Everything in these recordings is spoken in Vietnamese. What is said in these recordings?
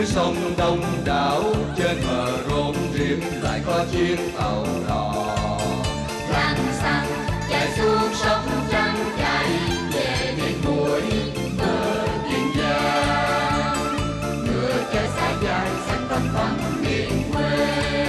dưới sông đông đảo, trên bờ rộn rịp lại có chiếc tàu đò. Lăng xăng chạy xuống sông trắng, chạy về miền mũi bờ Kiên Giang. Ngựa chơi xa dài xanh tấm vắng miền quê.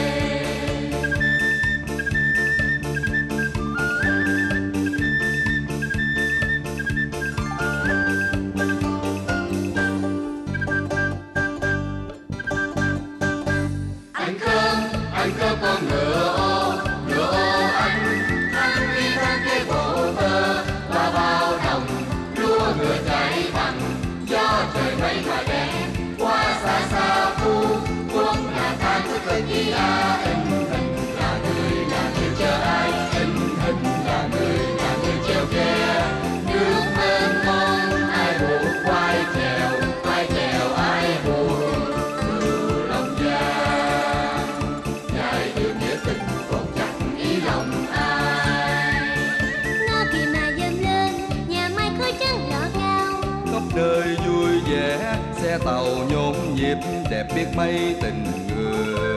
Anh khớp con ngựa ô anh đi theo cái bộ tơ qua bao đồng lúa ngựa chạy bằng gió trời mây mà đen qua xa xa Phú Quốc nhà ta thức tình ý a. In hình là người chờ ai, in hình là người treo ghe nước mênh mông ai buộc quay chèo ai buồn từ Long Giang. Dài đường nghĩa tình còn chẳng ý lòng ai. Ngó thì mà dâng lên nhà mai khói trắng lọ cao. Khắp nơi vui vẻ xe tàu nhộn nhịp, đẹp biết mấy tình người.